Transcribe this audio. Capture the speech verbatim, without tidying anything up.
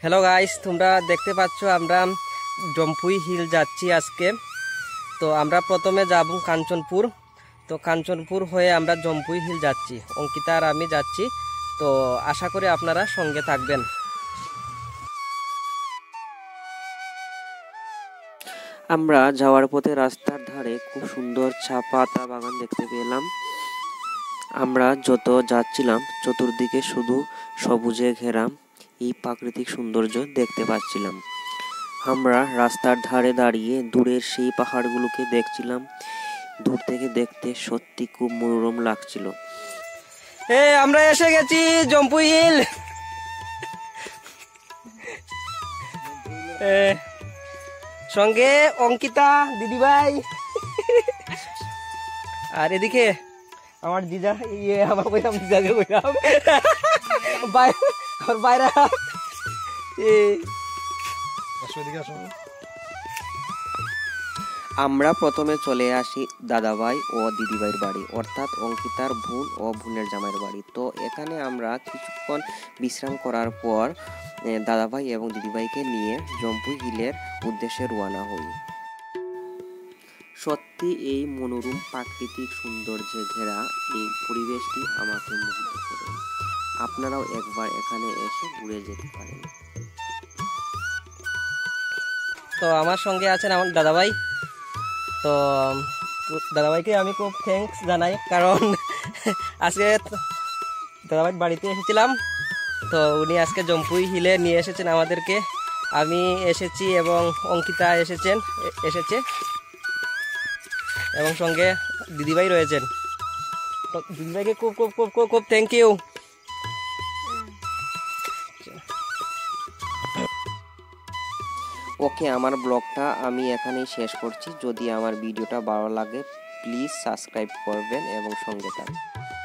Hello guys, তোমরা দেখতে পাচ্ছ আমরা জম্পুই হিল যাচ্ছি আজকে। তো আমরা প্রথমে যাব কাঞ্চনপুর। তো কাঞ্চনপুর হয়ে আমরা জম্পুই হিল যাচ্ছি, অঙ্কিতা আর আমি যাচ্ছি। তো আশা করি আপনারা সঙ্গে থাকবেন। আমরা যাওয়ার পথে রাস্তার ধারে খুব সুন্দর চা পাতা বাগান দেখতে পেলাম। আমরা যত যাচ্ছিলাম চতুর্দিকে শুধু সবুজে ঘেরা এই প্রাকৃতিক সৌন্দর্য দেখতে পাচ্ছিলাম। আমরা রাস্তার ধারে দাঁড়িয়ে দূরের সেই পাহাড়গুলোকে দেখছিলাম। দূর থেকে দেখতে সত্যি খুব মনোরম লাগছিল। এ আমরা এসে গেছি জম্পুই হিল। সঙ্গে অঙ্কিতা দিদিভাই, আর এদিকে আমার দিদা, ইয়ে আমার কইলাম দিদাকে কইলাম বাইরে। আমরা প্রথমে চলে আসি দাদাভাই ও দিদিভাইয়ের বাড়ি, অর্থাৎ অঙ্কিতার বোন ও বোনের জামাইয়ের বাড়ি। তো এখানে আমরা কিছুক্ষণ বিশ্রাম করার পর দাদাভাই এবং দিদিভাইকে নিয়ে জম্পুই হিলের উদ্দেশ্যে রওনা হই। সত্যি এই মনোরম প্রাকৃতিক সৌন্দর্যে ঘেরা এই পরিবেশটি আমাকে মুগ্ধ করে। আপনারাও একবার এখানে এসে ঘুরে যেতে পারেন। তো আমার সঙ্গে আছেন আমার দাদাভাই। তো দাদাভাইকে আমি খুব থ্যাঙ্কস জানাই, কারণ আজকে দাদাভাই বাড়িতে এসেছিলাম। তো উনি আজকে জম্পুই হিলে নিয়ে এসেছেন আমাদেরকে। আমি এসেছি এবং অঙ্কিতা এসেছেন এসেছে এবং সঙ্গে দিদিভাই রয়েছেন। তো দিদিভাইকে খুব খুব খুব খুব খুব থ্যাংক ইউ। ওকে, আমার ব্লগটা আমি এখানেই শেষ করছি। যদি আমার ভিডিওটা ভালো লাগে প্লিজ সাবস্ক্রাইব করবেন এবং সঙ্গে থাকবেন।